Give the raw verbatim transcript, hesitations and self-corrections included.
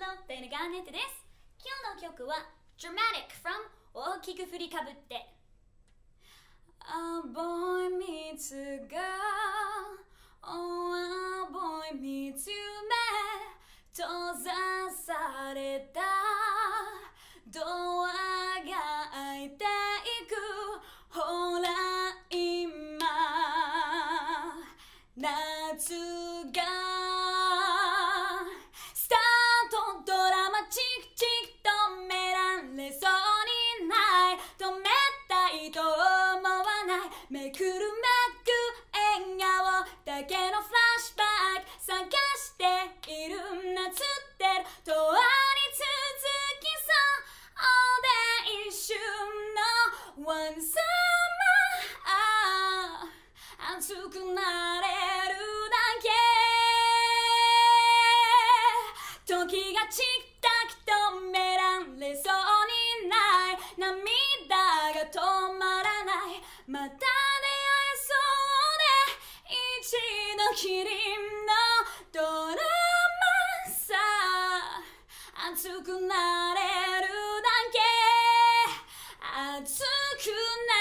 のペンガーネットです。今日の曲は Dramatic from 大きく振りかぶって。 A boy meets a girl, oh a boy meets you 閉ざされたドアが開いていく。ほら今夏がスタート。ドラマチックチック止められそうにない。止めたいと思わない。めくるめく笑顔だけのフラッシュバック探している。夏ってる永遠に続きそうで一瞬の One summer 熱くなれるだけ。時がチッタキ止められそうにない。涙が止まらない。また出会えそうで一度きりのドラマさ。熱くなれるだけ熱くな